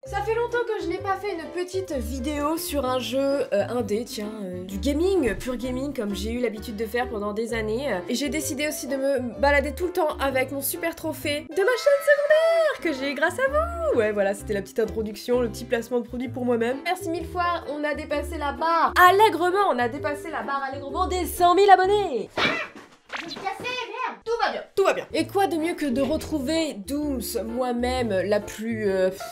Ça fait longtemps que je n'ai pas fait une petite vidéo sur un jeu indé, tiens, du gaming, pur gaming, comme j'ai eu l'habitude de faire pendant des années. Et j'ai décidé aussi de me balader tout le temps avec mon super trophée de ma chaîne secondaire que j'ai grâce à vous. Ouais, voilà, c'était la petite introduction, le petit placement de produit pour moi-même. Merci mille fois, on a dépassé la barre allègrement, on a dépassé la barre allègrement des 100 000 abonnés. Je suis cassée, merde. Tout va bien. Tout va bien. Et quoi de mieux que de retrouver Dooms, moi-même, la plus...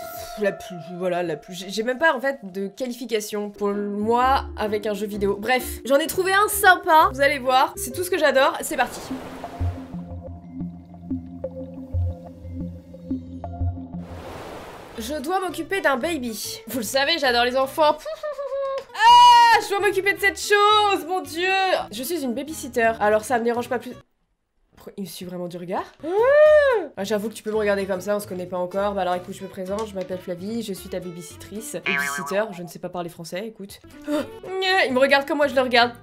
j'ai même pas en fait de qualification pour moi avec un jeu vidéo. Bref, j'en ai trouvé un sympa, vous allez voir, c'est tout ce que j'adore, c'est parti. Je dois m'occuper d'un baby. Vous le savez, j'adore les enfants. Ah, je dois m'occuper de cette chose, mon dieu. Je suis une babysitter, alors ça me dérange pas plus... Il me suit vraiment du regard. Ah, j'avoue que tu peux me regarder comme ça, on se connaît pas encore. Bah alors écoute, je me présente, je m'appelle Flavie, je suis ta babysitrice. Babysitter, je ne sais pas parler français, écoute. Il me regarde comme moi je le regarde.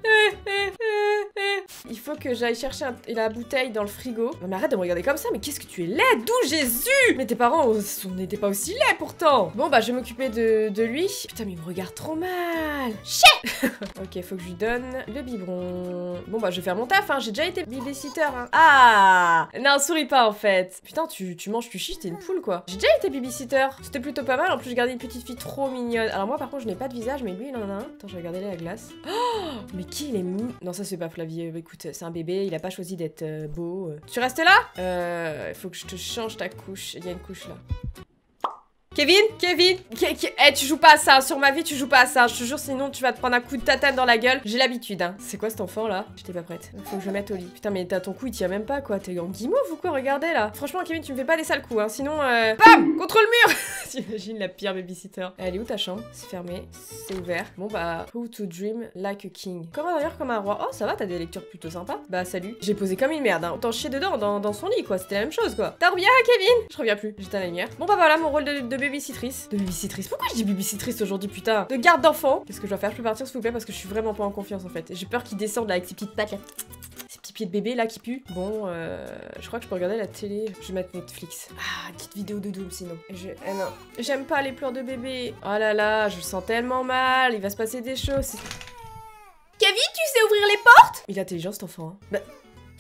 Il faut que j'aille chercher la bouteille dans le frigo. Non mais arrête de me regarder comme ça, mais qu'est-ce que tu es laide, d'où Jésus? Mais tes parents, on n'était pas aussi laids pourtant. Bon bah je vais m'occuper de lui. Putain mais il me regarde trop mal. Chut. Ok, faut que je lui donne le biberon. Bon bah je vais faire mon taf, hein, j'ai déjà été babysitter. Hein. Ah non, souris pas en fait. Putain, tu manges, tu chies, t'es une poule quoi. J'ai déjà été babysitter. C'était plutôt pas mal, en plus je gardais une petite fille trop mignonne. Alors moi par contre je n'ai pas de visage, mais lui il en a un. Attends, je vais regarder la glace. Oh, mais qui il est mou. Non ça c'est pas Flavie, écoute, c'est un bébé, il a pas choisi d'être beau. Tu restes là? Faut que je te change ta couche, il y a une couche là. Kevin, eh, tu joues pas à ça, sur ma vie tu joues pas à ça, je te jure, sinon tu vas te prendre un coup de tatane dans la gueule, j'ai l'habitude hein. C'est quoi cet enfant là? J'étais pas prête, faut que je le mette au lit. Putain mais t'as ton cou, il tient même pas quoi, t'es en guimauve ou quoi, regardez là. Franchement Kevin, tu me fais pas des sales coups hein, sinon BAM! Contre le mur. T'imagines la pire babysitter. Elle est où ta chambre? C'est fermé, c'est ouvert. Bon bah, how to dream like a king. Comme d'ailleurs comme un roi. Oh ça va, t'as des lectures plutôt sympas. Bah salut. J'ai posé comme une merde hein, autant chier dedans dans son lit quoi, c'était la même chose quoi. T'en reviens Kevin? Je reviens plus, j'éteins la lumière. Bon bah voilà mon rôle de babysitrice. De babysitrice. Pourquoi je dis babysitrice aujourd'hui, putain? De garde d'enfant. Qu'est-ce que je dois faire? Je peux partir s'il vous plaît parce que je suis vraiment pas en confiance en fait. J'ai peur qu'il descende là avec ses petites pattes là. Ces petits pieds de bébé là qui puent. Bon, je crois que je peux regarder la télé. Je vais mettre Netflix. Ah, une petite vidéo de Doom sinon. Non. J'aime pas les pleurs de bébé. Oh là là, je le sens tellement mal. Il va se passer des choses. Kevin, tu sais ouvrir les portes? Il est intelligent cet enfant. Hein. Bah...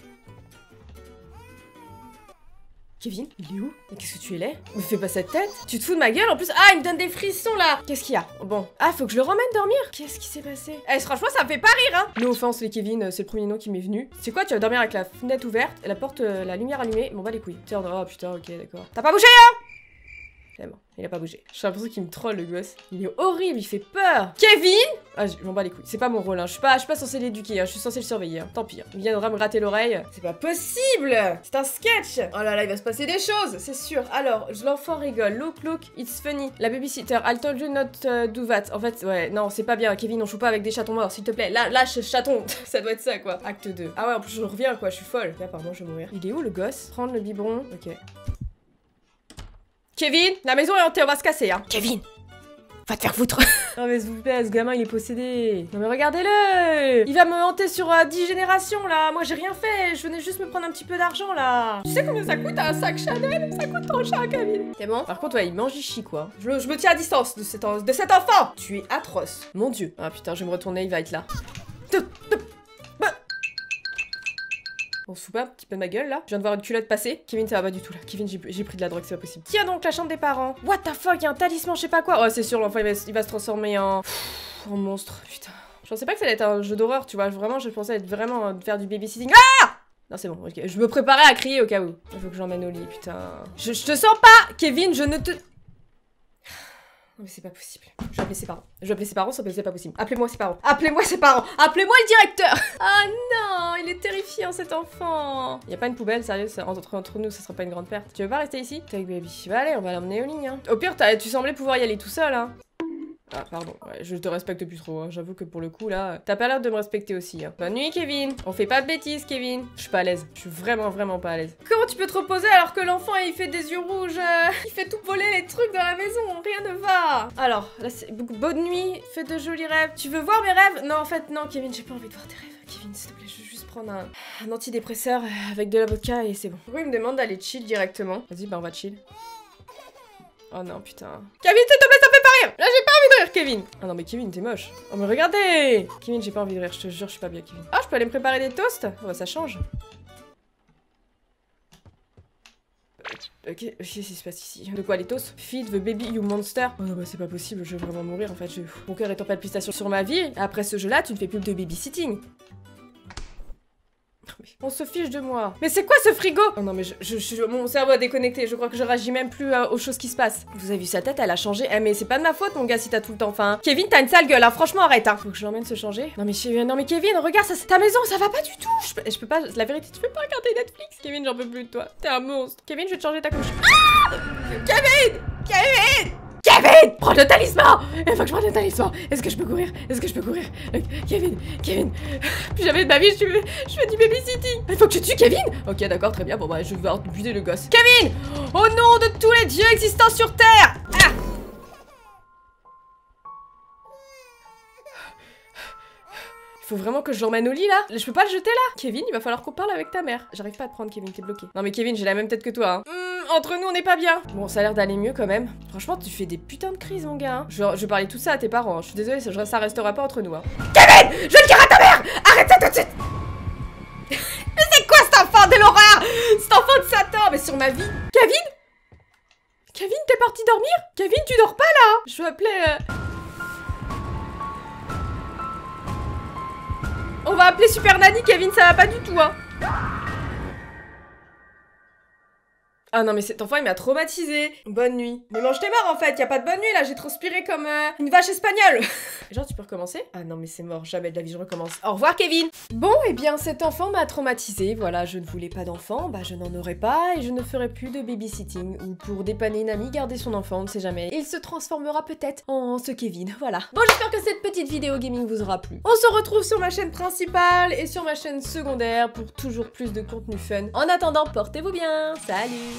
Kevin, il est où? Mais qu'est-ce que tu es laid? Me fais pas cette tête. Tu te fous de ma gueule en plus? Ah, il me donne des frissons là. Qu'est-ce qu'il y a? Bon. Ah, faut que je le ramène dormir? Qu'est-ce qui s'est passé? Eh, franchement, ça me fait pas rire, hein. No offense, les Kevin, c'est le premier nom qui m'est venu. C'est quoi? Tu vas dormir avec la fenêtre ouverte, la porte, la lumière allumée? Bon, bah les couilles. Tiens, oh putain, ok, d'accord. T'as pas bougé, hein? C'est bon, il a pas bougé. J'ai l'impression qu'il me troll le gosse. Il est horrible, il fait peur. Kevin! Ah, je m'en bats les couilles. C'est pas mon rôle, hein. Je suis pas censée l'éduquer, hein. Je suis censée le surveiller, hein. Tant pis. Hein. Il viendra me gratter l'oreille. C'est pas possible! C'est un sketch! Oh là là, il va se passer des choses, c'est sûr. Alors, l'enfant rigole. Look, it's funny. La babysitter, I told you not do that. En fait, ouais, non, c'est pas bien. Kevin, on joue pas avec des chatons morts, s'il te plaît. Là, chaton. Ça doit être ça, quoi. Acte 2. Ah ouais, en plus, je reviens, quoi. Je suis folle. Là, pardon, je vais mourir. Il est où, le gosse? Prendre le biberon. Ok. Kevin, la maison est hantée, on va se casser, hein. Kevin, va te faire foutre. Non mais s'il vous plaît, ce gamin il est possédé. Non mais regardez-le. Il va me hanter sur 10 générations là. Moi j'ai rien fait, je venais juste me prendre un petit peu d'argent là. Tu sais combien ça coûte un sac Chanel? Ça coûte trop cher, Kevin. C'est bon? Par contre ouais, il mange ici quoi. Je me tiens à distance de cet enfant. Tu es atroce. Mon dieu. Ah putain, je vais me retourner, il va être là. On se fout pas un petit peu de ma gueule là? Je viens de voir une culotte passer. Kevin, ça va pas du tout là. Kevin, j'ai pris de la drogue, c'est pas possible. Tiens donc la chambre des parents. What the fuck, y'a un talisman, je sais pas quoi. Oh, c'est sûr, l'enfant il va se transformer en monstre. Putain. Je pensais pas que ça allait être un jeu d'horreur, tu vois. Vraiment, je pensais être vraiment faire du babysitting. Ah! Non, c'est bon, ok. Je me préparais à crier au cas où. Il faut que j'emmène au lit, putain. Je te sens pas, Kevin, je ne te. Non mais c'est pas possible. Je vais appeler ses parents. Je vais appeler ses parents, c'est pas possible. Appelez-moi ses parents. Appelez-moi ses parents. Appelez-moi le directeur. Ah non, il est terrifiant cet enfant. Y a pas une poubelle, sérieux, entre nous, ça serait pas une grande perte. Tu veux pas rester ici? Take baby. Bah allez, on va l'emmener au lit, hein. Au pire, tu semblais pouvoir y aller tout seul, hein. Ah, pardon, ouais, je te respecte plus trop, hein. J'avoue que pour le coup, là, t'as pas l'air de me respecter aussi, hein. Bonne nuit, Kevin. On fait pas de bêtises, Kevin. Je suis pas à l'aise. Je suis vraiment pas à l'aise. Comment tu peux te reposer alors que l'enfant, il fait des yeux rouges? Il fait tout voler les trucs dans la maison. Rien ne va. Alors, là, c'est bonne nuit. Fais de jolis rêves. Tu veux voir mes rêves? Non, en fait, non, Kevin, j'ai pas envie de voir tes rêves. Kevin, s'il te plaît, je veux juste prendre un antidépresseur avec de la vodka et c'est bon. Pourquoi il me demande d'aller chill directement? Vas-y, bah on va chill. Oh non, putain. Kevin, s'il te plaît, ça fait pas rire. Là, j'ai pas envie de rire, Kevin. Ah non, mais Kevin, t'es moche. Oh, mais regardez. Kevin, j'ai pas envie de rire, je te jure, je suis pas bien, Kevin. Ah, je peux aller me préparer des toasts? Oh, bah, ça change. Qu'est-ce qui se passe ici? De quoi, les toasts? Feed the baby you monster. Oh non, bah c'est pas possible, je vais vraiment mourir en fait. Mon cœur est en palpitation sur ma vie. Après ce jeu-là, tu ne fais plus de babysitting. On se fiche de moi. Mais c'est quoi ce frigo? Oh non mais mon cerveau a déconnecté. Je crois que je réagis même plus aux choses qui se passent. Vous avez vu sa tête, elle a changé. Eh mais c'est pas de ma faute mon gars si t'as tout le temps faim. Kevin, t'as une sale gueule, hein. Franchement arrête hein. Faut que je l'emmène se changer. Non mais Kevin, regarde ça, ta maison, ça va pas du tout. Je peux pas, la vérité, tu peux pas regarder Netflix. Kevin, j'en peux plus de toi. T'es un monstre. Kevin, je vais te changer ta couche. Ah Kevin, Kevin, prends le talisman. Il faut que je prenne le talisman. Est-ce que je peux courir? Kevin, plus jamais de ma vie je fais du babysitting. Il faut que je tue Kevin. Ok d'accord, très bien, bon bah je vais buter le gosse. Kevin, au nom de tous les dieux existants sur Terre. Ah faut vraiment que je l'emmène au lit là? Je peux pas le jeter là? Kevin, il va falloir qu'on parle avec ta mère. J'arrive pas à te prendre Kevin, t'es bloqué. Non mais Kevin, j'ai la même tête que toi hein. Entre nous on n'est pas bien. Bon ça a l'air d'aller mieux quand même. Franchement tu fais des putains de crises mon gars hein. Je vais parler tout ça à tes parents hein. Je suis désolée, ça restera pas entre nous hein. Kevin, je vais le dire à ta mère. Arrête ça tout de suite. Mais c'est quoi cet enfant de l'horreur? Cet enfant de Satan. Mais sur ma vie. Kevin, t'es parti dormir? Kevin, tu dors pas là? Je vais appeler On va appeler Super Nanny, Kevin, ça va pas du tout, hein. Ah non mais cet enfant il m'a traumatisé. Bonne nuit. Mais mange tes morts en fait, y a pas de bonne nuit là, j'ai transpiré comme une vache espagnole. Genre tu peux recommencer? Ah non mais c'est mort, jamais de la vie je recommence. Au revoir Kevin. Bon et bien cet enfant m'a traumatisé, voilà, je ne voulais pas d'enfant, bah je n'en aurai pas et je ne ferai plus de babysitting ou pour dépanner une amie garder son enfant, on ne sait jamais. Il se transformera peut-être en ce Kevin, voilà. Bon j'espère que cette petite vidéo gaming vous aura plu. On se retrouve sur ma chaîne principale et sur ma chaîne secondaire pour toujours plus de contenu fun. En attendant, portez-vous bien, salut.